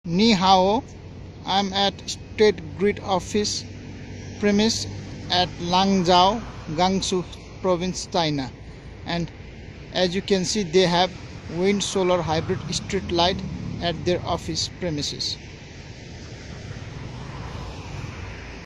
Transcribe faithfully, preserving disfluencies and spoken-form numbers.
Ni hao, I'm at State Grid Office premise at Langzhou, Gansu Province, China. And as you can see, they have wind solar hybrid street light at their office premises.